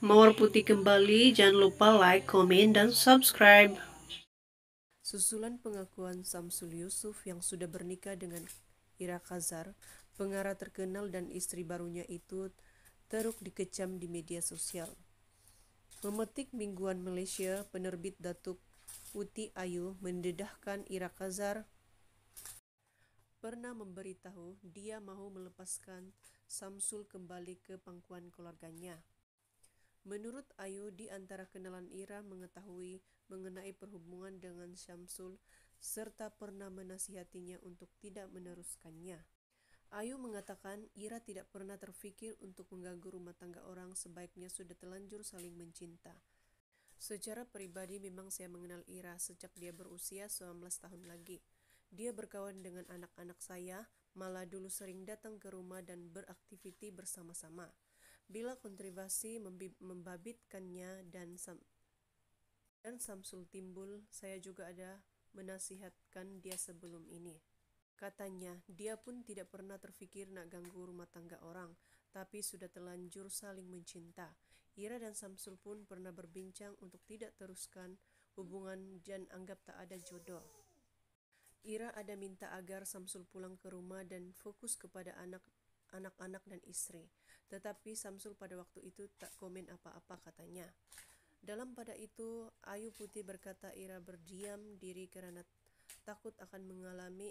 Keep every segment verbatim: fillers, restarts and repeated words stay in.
Mawar Putih kembali, jangan lupa like, komen, dan subscribe. Susulan pengakuan Samsul Yusuf yang sudah bernikah dengan Ira Khazar, pengarah terkenal, dan istri barunya itu terus dikecam di media sosial. Memetik Mingguan Malaysia, penerbit Datuk Uti Ayu mendedahkan Ira Khazar pernah memberitahu dia mahu melepaskan Samsul kembali ke pangkuan keluarganya. Menurut Ayu, di antara kenalan Ira mengetahui mengenai perhubungan dengan Syamsul serta pernah menasihatinya untuk tidak meneruskannya. Ayu mengatakan Ira tidak pernah terfikir untuk mengganggu rumah tangga orang, sebaiknya sudah telanjur saling mencinta. Secara pribadi memang saya mengenal Ira sejak dia berusia sembilan belas tahun lagi. Dia berkawan dengan anak-anak saya, malah dulu sering datang ke rumah dan beraktiviti bersama-sama. Bila kontroversi membabitkannya dan Sam dan Samsul timbul, saya juga ada menasihatkan dia sebelum ini. Katanya, dia pun tidak pernah terfikir nak ganggu rumah tangga orang, tapi sudah terlanjur saling mencinta. Ira dan Samsul pun pernah berbincang untuk tidak teruskan hubungan dan anggap tak ada jodoh. Ira ada minta agar Samsul pulang ke rumah dan fokus kepada anak anak-anak dan istri. Tetapi Samsul pada waktu itu tak komen apa-apa, katanya. Dalam pada itu, Ayu Putih berkata Ira berdiam diri karena takut akan mengalami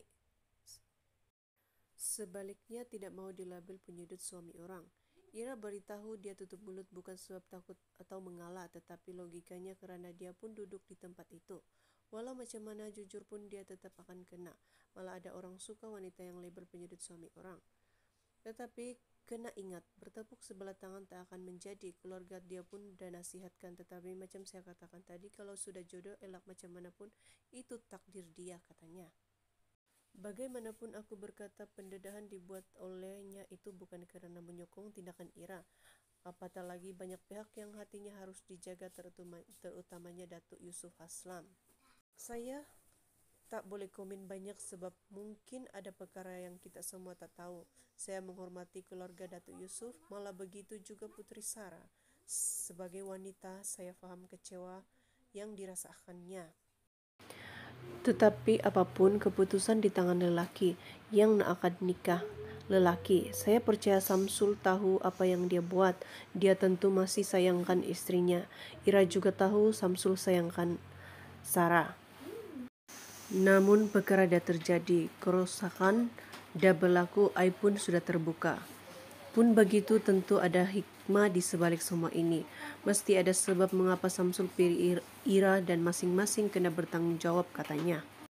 sebaliknya tidak mau dilabel penyudut suami orang. Ira beritahu dia tutup mulut bukan sebab takut atau mengalah, tetapi logikanya karena dia pun duduk di tempat itu. Walau macam mana jujur pun dia tetap akan kena. Malah ada orang suka wanita yang label penyudut suami orang. Tetapi kena ingat, bertepuk sebelah tangan tak akan menjadi. Keluarga dia pun dah nasihatkan, tetapi macam saya katakan tadi, kalau sudah jodoh elak macam mana pun itu takdir dia, katanya. Bagaimanapun aku berkata pendedahan dibuat olehnya itu bukan karena menyokong tindakan Ira. Apatah lagi banyak pihak yang hatinya harus dijaga, terutamanya Datuk Yusuf Haslam. Saya tak boleh komen banyak sebab mungkin ada perkara yang kita semua tak tahu. Saya menghormati keluarga Datuk Yusuf, malah begitu juga Putri Sarah. Sebagai wanita, saya faham kecewa yang dirasakannya. Tetapi apapun keputusan di tangan lelaki yang nak akan nikah lelaki. Saya percaya Samsul tahu apa yang dia buat. Dia tentu masih sayangkan istrinya. Ira juga tahu Samsul sayangkan Sarah. Namun perkara dah terjadi, kerosakan dah berlaku, aib pun sudah terbuka. Pun begitu tentu ada hikmah di sebalik semua ini. Mesti ada sebab mengapa Samsul pilih Ira dan masing-masing kena bertanggung jawab, katanya.